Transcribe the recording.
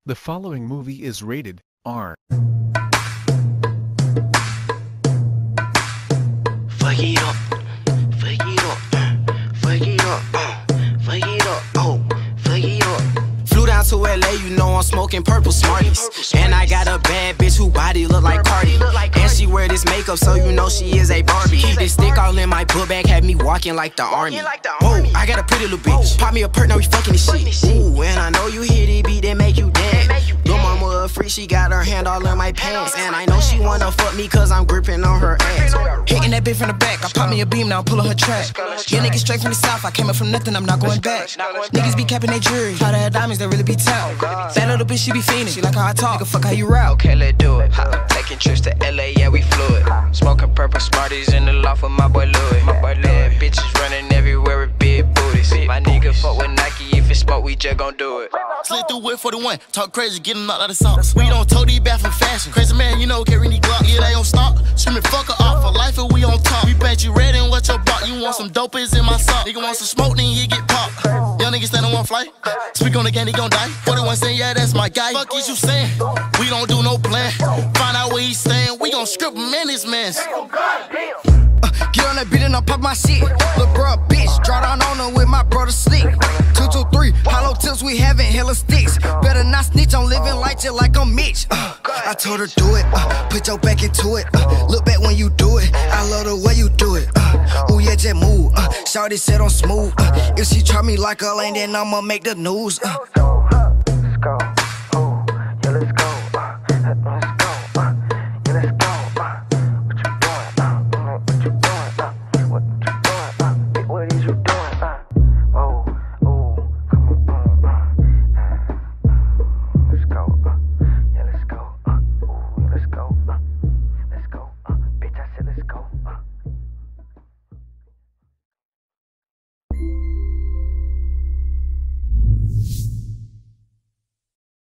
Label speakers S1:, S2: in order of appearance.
S1: The following movie is rated R.
S2: Fuck it up, fuck it up, fuck it up, fuck it up, oh, fuck it up. Flew down to LA, you know I'm smoking purple Smarties. And I got a bad bitch who body look like Cardi. And she wear this makeup, so you know she is a Barbie. This stick all in my book bag had me walking like the army. Whoa, I got a pretty little bitch. Pop me a perk, now we fucking this shit. Ooh, and I know you hear the beat that make you dance. Lil' mama a freak, she got her hand all in my pants. And I know she wanna fuck me cause I'm gripping on her ass.
S3: Hitting that bitch from the back, I pop me a beam, now I'm pulling her track. Yeah, niggas straight from the south, I came up from nothing, I'm not going back. Niggas be capping their jewelry, try to have diamonds that really be tapped. That little bitch, she be fiending, she like how I talk, nigga, fuck how you rap.
S4: Okay, let's do it. Taking trips to LA, yeah, we flew it. Smoking purple Smarties in the loft with my boy Louis. Bitches running everywhere with big booties. My nigga fuck with Nike, if it's smoke, we just gon' do it.
S5: Slid through with 41, talk crazy, get him knocked out of socks. We don't tote these back from fashion. Crazy man, you know, carry these Glock. Yeah, they don't stop. Screaming fuck her off for life and we on top. We bet you red and what your block. You want some dope is in my sock. Nigga want some smoke, then you get popped. Young nigga stand on one flight. Speak on the game, he gon' die. 41 saying, yeah, that's my guy. Fuck is you saying? We don't do no plan. Find out where he's staying. We gon' strip him in his mans.
S3: Get on that beat and I pop my shit. Lil' bruh, bitch, draw down on her with my brother Slick. 223, hollow tips, we having hella sticks. Better not snitch, I'm living light just like I'm Mitch. I told her do it, put your back into it. Look back when you do it, I love the way you do it. Ooh yeah, just move. Shawty said I'm smooth. If she try me like a lane, then I'ma make the news.
S2: Let's go.